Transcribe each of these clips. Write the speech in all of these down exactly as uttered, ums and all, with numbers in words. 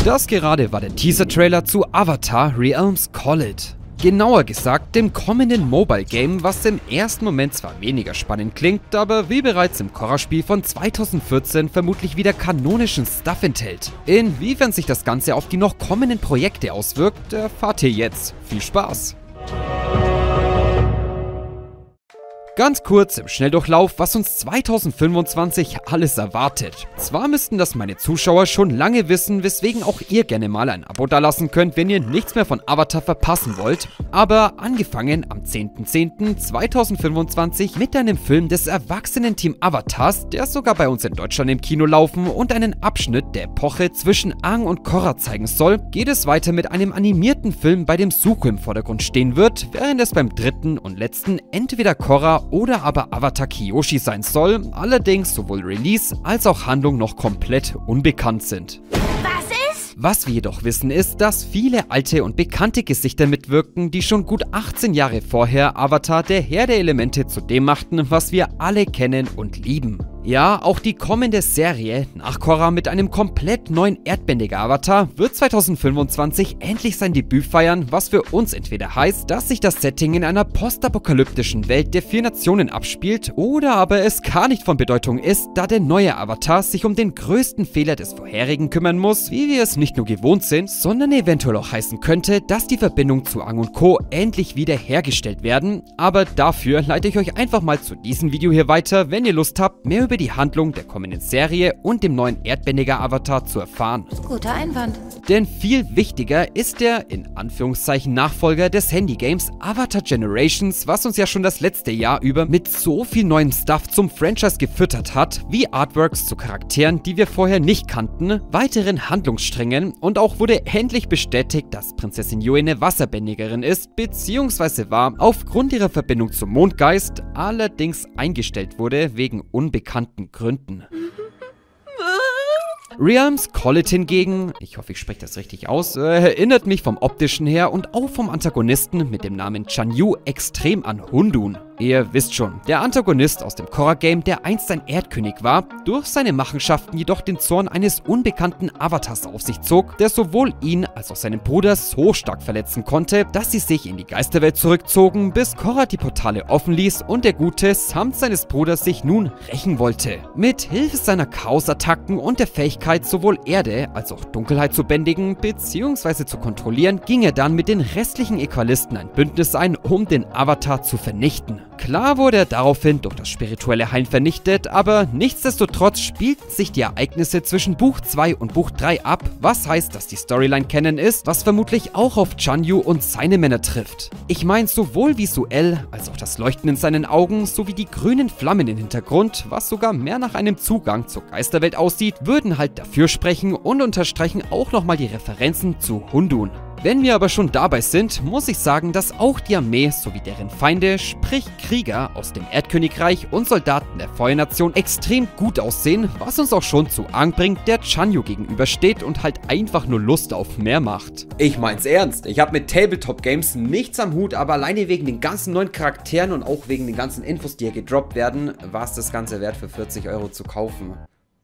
Das gerade war der Teaser-Trailer zu Avatar: Realms Collide. Genauer gesagt dem kommenden Mobile-Game, was im ersten Moment zwar weniger spannend klingt, aber wie bereits im Korra-Spiel von zweitausendvierzehn vermutlich wieder kanonischen Stuff enthält. Inwiefern sich das Ganze auf die noch kommenden Projekte auswirkt, erfahrt ihr jetzt. Viel Spaß! Ganz kurz im Schnelldurchlauf, was uns zweitausendfünfundzwanzig alles erwartet. Zwar müssten das meine Zuschauer schon lange wissen, weswegen auch ihr gerne mal ein Abo dalassen könnt, wenn ihr nichts mehr von Avatar verpassen wollt, aber angefangen am zehnten zehnten zweitausendfünfundzwanzig mit einem Film des Erwachsenen-Team Avatars, der sogar bei uns in Deutschland im Kino laufen und einen Abschnitt der Epoche zwischen Aang und Korra zeigen soll, geht es weiter mit einem animierten Film, bei dem Zuko im Vordergrund stehen wird, während es beim dritten und letzten entweder Korra oder aber Avatar Kyoshi sein soll, allerdings sowohl Release als auch Handlung noch komplett unbekannt sind. Was ist? Was wir jedoch wissen ist, dass viele alte und bekannte Gesichter mitwirken, die schon gut achtzehn Jahre vorher Avatar, der Herr der Elemente, zu dem machten, was wir alle kennen und lieben. Ja, auch die kommende Serie nach Korra mit einem komplett neuen erdbändiger Avatar wird zweitausendfünfundzwanzig endlich sein Debüt feiern, was für uns entweder heißt, dass sich das Setting in einer postapokalyptischen Welt der vier Nationen abspielt, oder aber es gar nicht von Bedeutung ist, da der neue Avatar sich um den größten Fehler des vorherigen kümmern muss, wie wir es nicht nur gewohnt sind, sondern eventuell auch heißen könnte, dass die Verbindung zu Aang und Co. endlich wieder hergestellt werden, aber dafür leite ich euch einfach mal zu diesem Video hier weiter, wenn ihr Lust habt, mehr über die Handlung der kommenden Serie und dem neuen erdbändiger Avatar zu erfahren. Guter Einwand. Denn viel wichtiger ist der, in Anführungszeichen, Nachfolger des Handygames Avatar Generations, was uns ja schon das letzte Jahr über mit so viel neuem Stuff zum Franchise gefüttert hat, wie Artworks zu Charakteren, die wir vorher nicht kannten, weiteren Handlungssträngen, und auch wurde endlich bestätigt, dass Prinzessin Yue eine Wasserbändigerin ist, beziehungsweise war aufgrund ihrer Verbindung zum Mondgeist, allerdings eingestellt wurde wegen unbekannten Gründen. Realms Collide hingegen, ich hoffe ich spreche das richtig aus, äh, erinnert mich vom optischen her und auch vom Antagonisten mit dem Namen Chan Yu extrem an Hundun. Ihr wisst schon, der Antagonist aus dem Korra-Game, der einst ein Erdkönig war, durch seine Machenschaften jedoch den Zorn eines unbekannten Avatars auf sich zog, der sowohl ihn als auch seinen Bruder so stark verletzen konnte, dass sie sich in die Geisterwelt zurückzogen, bis Korra die Portale offen ließ und der Gute samt seines Bruders sich nun rächen wollte. Mit Hilfe seiner Chaosattacken und der Fähigkeit, sowohl Erde als auch Dunkelheit zu bändigen bzw. zu kontrollieren, ging er dann mit den restlichen Äqualisten ein Bündnis ein, um den Avatar zu vernichten. Klar wurde er daraufhin durch das spirituelle Heilen vernichtet, aber nichtsdestotrotz spielten sich die Ereignisse zwischen Buch zwei und Buch drei ab, was heißt, dass die Storyline Canon ist, was vermutlich auch auf Chan Yu und seine Männer trifft. Ich meine sowohl visuell, als auch das Leuchten in seinen Augen, sowie die grünen Flammen im Hintergrund, was sogar mehr nach einem Zugang zur Geisterwelt aussieht, würden halt dafür sprechen und unterstreichen auch nochmal die Referenzen zu Hundun. Wenn wir aber schon dabei sind, muss ich sagen, dass auch die Armee sowie deren Feinde, sprich Krieger aus dem Erdkönigreich und Soldaten der Feuernation, extrem gut aussehen, was uns auch schon zu Aang bringt, der Chan Yu gegenübersteht und halt einfach nur Lust auf mehr macht. Ich mein's ernst, ich habe mit Tabletop-Games nichts am Hut, aber alleine wegen den ganzen neuen Charakteren und auch wegen den ganzen Infos, die hier gedroppt werden, war es das Ganze wert, für vierzig Euro zu kaufen.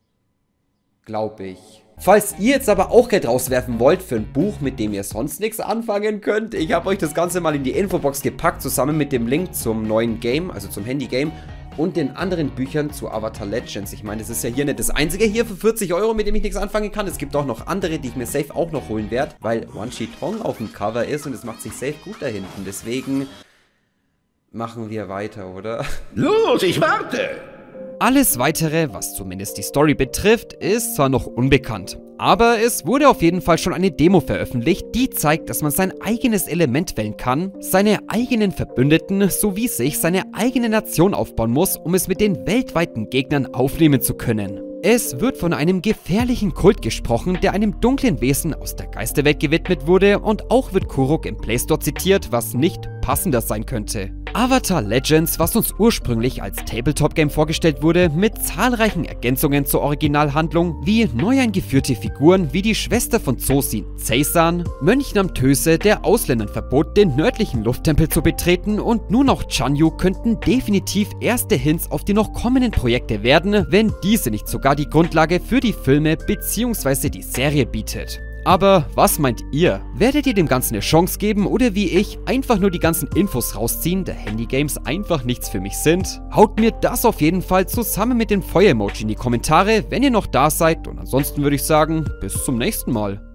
Glaube ich. Falls ihr jetzt aber auch Geld rauswerfen wollt für ein Buch, mit dem ihr sonst nichts anfangen könnt, ich habe euch das Ganze mal in die Infobox gepackt, zusammen mit dem Link zum neuen Game, also zum Handy-Game, und den anderen Büchern zu Avatar Legends. Ich meine, das ist ja hier nicht das einzige hier für vierzig Euro, mit dem ich nichts anfangen kann. Es gibt auch noch andere, die ich mir safe auch noch holen werde, weil Wan Shi Tong auf dem Cover ist und es macht sich safe gut da hinten. Deswegen machen wir weiter, oder? Los, ich warte! Alles Weitere, was zumindest die Story betrifft, ist zwar noch unbekannt, aber es wurde auf jeden Fall schon eine Demo veröffentlicht, die zeigt, dass man sein eigenes Element wählen kann, seine eigenen Verbündeten sowie sich seine eigene Nation aufbauen muss, um es mit den weltweiten Gegnern aufnehmen zu können. Es wird von einem gefährlichen Kult gesprochen, der einem dunklen Wesen aus der Geisterwelt gewidmet wurde, und auch wird Kuruk im Play Store zitiert, was nicht passender sein könnte. Avatar Legends, was uns ursprünglich als Tabletop-Game vorgestellt wurde, mit zahlreichen Ergänzungen zur Originalhandlung, wie neu eingeführte Figuren wie die Schwester von Zosin, Ceysan, Mönch Namtöse, der Ausländern verbot, den nördlichen Lufttempel zu betreten, und nun auch Chan Yu könnten definitiv erste Hints auf die noch kommenden Projekte werden, wenn diese nicht sogar die Grundlage für die Filme bzw. die Serie bietet. Aber was meint ihr? Werdet ihr dem Ganzen eine Chance geben oder wie ich einfach nur die ganzen Infos rausziehen, da Handygames einfach nichts für mich sind? Haut mir das auf jeden Fall zusammen mit dem Feuer-Emoji in die Kommentare, wenn ihr noch da seid, und ansonsten würde ich sagen, bis zum nächsten Mal.